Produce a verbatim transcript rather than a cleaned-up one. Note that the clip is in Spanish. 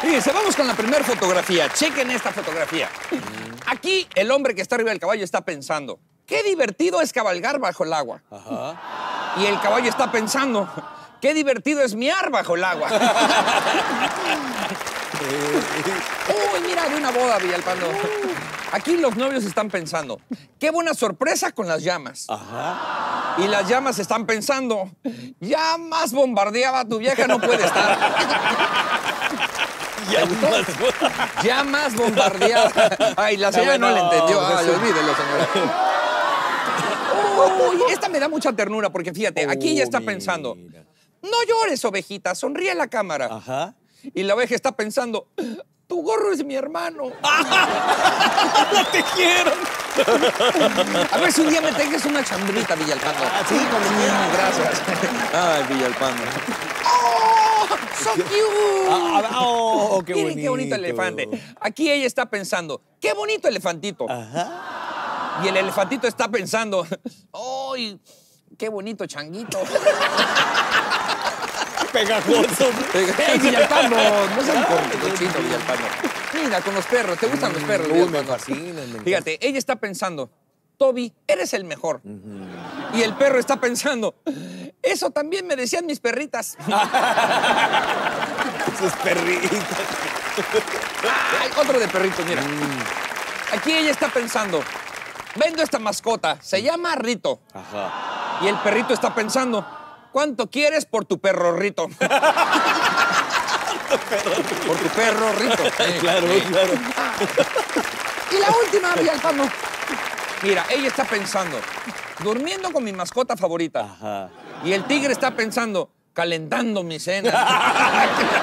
Fíjense, vamos con la primera fotografía. Chequen esta fotografía. Aquí el hombre que está arriba del caballo está pensando, qué divertido es cabalgar bajo el agua. Ajá. Y el caballo está pensando, qué divertido es miar bajo el agua. Uy, mira, de una boda, Villalpando. Aquí los novios están pensando, qué buena sorpresa con las llamas. Ajá. Y las llamas están pensando, ya más bombardeaba tu vieja no puede estar. Ya más, ya más bombardeada. Ay, la señora no le entendió. Ay, eso. olvídelo, señora. Uy, esta me da mucha ternura porque fíjate, aquí ella está pensando, mira. no llores, ovejita, sonríe a la cámara. Ajá. Y la oveja está pensando, tu gorro es mi hermano. ¡No te quiero! A ver si un día me tengas una chambrita, Villalpando. Ah, sí, cuando quieras. Gracias. Ay, Villalpando. ¡Oh! ¡So cute! Ah, ah, oh, qué Miren bonito. qué bonito elefante. Aquí ella está pensando, qué bonito elefantito. Ajá. Y el elefantito está pensando, ¡ay, qué bonito changuito! Pegajoso. ¡Ey, Villalpando! No seas cochino, Villalpando. Mira, con los perros. ¿Te gustan los perros, Uy, Villalpando? me fascinan, me encantan. Fíjate, ella está pensando, Toby, eres el mejor. Uh-huh. Y el perro está pensando, eso también me decían mis perritas. Sus perritas. Ay, otro de perritos, mira. Mm. Aquí ella está pensando, vendo esta mascota, se llama Rito. Ajá. Y el perrito está pensando, ¿cuánto quieres por tu perro Rito? Por tu perro Rito. Sí, claro, sí. Claro. Y la última, Villalpando. Mira, ella está pensando, durmiendo con mi mascota favorita. Ajá. Y el tigre está pensando, calentando mi cena.